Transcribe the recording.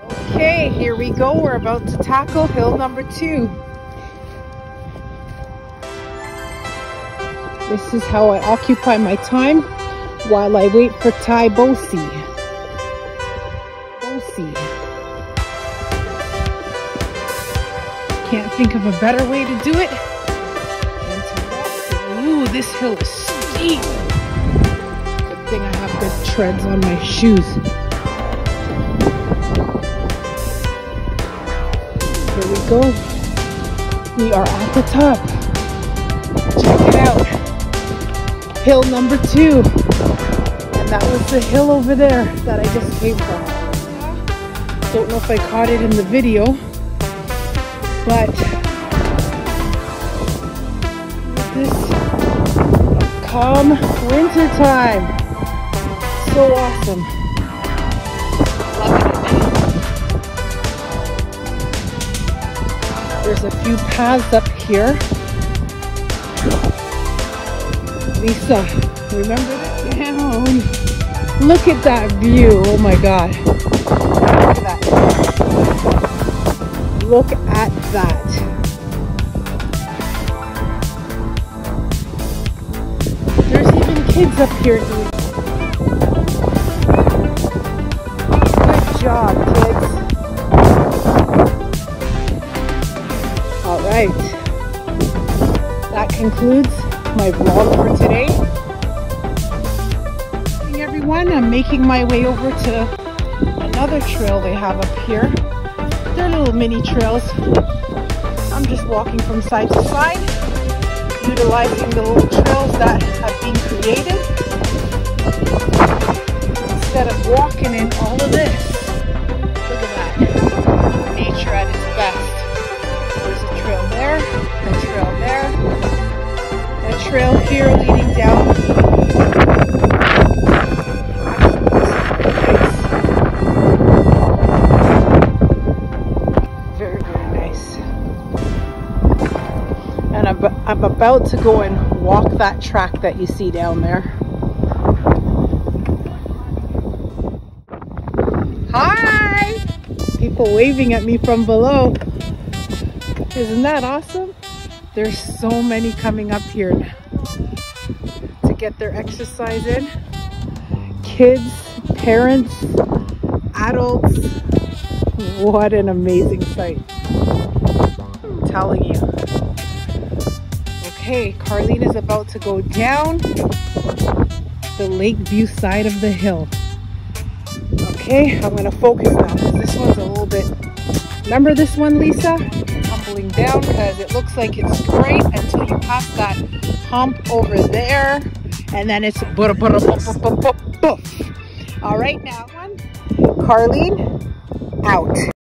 Okay, here we go. We're about to tackle hill number 2. This is how I occupy my time while I wait for Tai Bosi. Can't think of a better way to do it than to walk. Ooh, this hill is steep. Good thing I have good treads on my shoes. Here we go. We are at the top. Check it out. Hill number 2. And that was the hill over there that I just came from. Don't know if I caught it in the video, but this calm winter time. So awesome. There's a few paths up here. Lisa, remember that down. Look at that view. Oh my God. Look at that. Look at that. There's even kids up here doing it. Good job, kids. All right. That concludes my vlog for today. Hey everyone, I'm making my way over to another trail they have up here. They're little mini trails. I'm just walking from side to side, utilizing the little trails that have been created instead of walking in all of this. Look at that. Nature at its best. There's a trail there, a trail there, a trail here leading down. I'm about to go and walk that track that you see down there. Hi! People waving at me from below. Isn't that awesome? There's so many coming up here to get their exercise in. Kids, parents, adults. What an amazing sight. I'm telling you. Okay, Carlene is about to go down the Lakeview side of the hill. Okay, I'm gonna focus now because this one's a little bit, remember this one, Lisa? Tumbling down because it looks like it's great until you pass that hump over there and then it's all right now, Carlene, out.